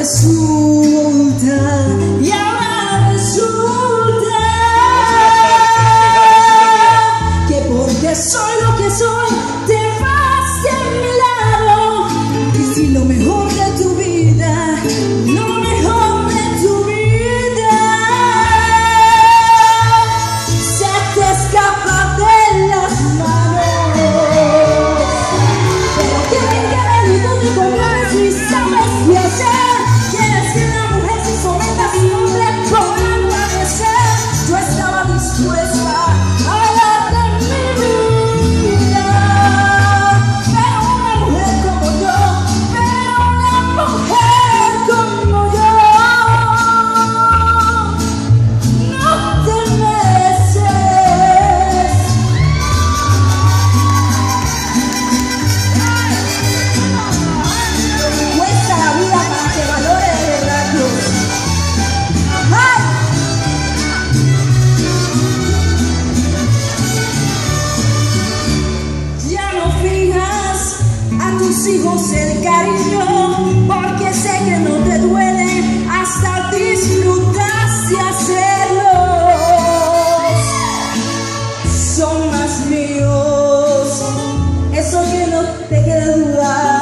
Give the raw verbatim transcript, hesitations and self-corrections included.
resulta, y ahora resulta que porque soy lo que soy, te vas de mi lado. Y si lo mejor de tu vida, lo mejor de tu vida, se te escapa de las manos. Pero quieren que me digo mi coñones y sabes qué hacer. Quieres que una mujer se someta a su hombre con amanecer. Yo estaba dispuesta a darte mi vida, pero una mujer como yo, pero una mujer como yo, no te mereces. Cuesta la vida para que valore de verdad Dios. ¡Ay! Ya no fijas a tus hijos el cariño, porque sé que no te duele, hasta disfrutaste hacerlos. Son más míos, eso que no te queda duda.